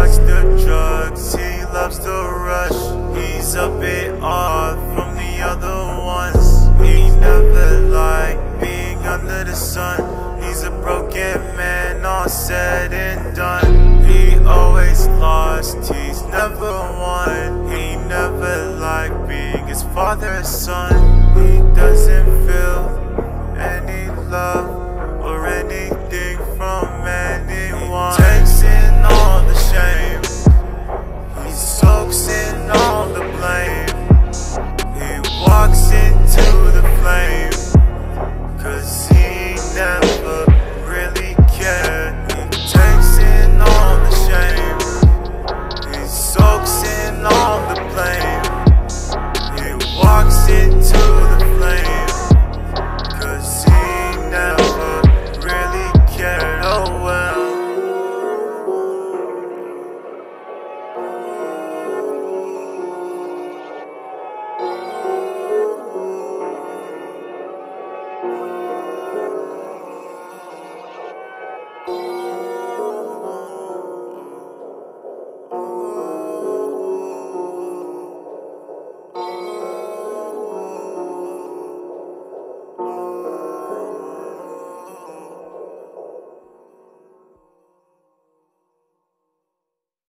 likes the drugs, he loves the rush. He's a bit odd from the other ones. He never liked being under the sun. He's a broken man, all said and done. He always lost, he's never won. He never liked being his father's son. He doesn't feel any love or anything from anyone. He takes in all the shame, he soaks in all the blame. He walks into the flame, 'cause he never really cared. He takes in all the shame, he soaks in all the blame. He walks into the flame, 'cause he never really cared. Oh well. Oh.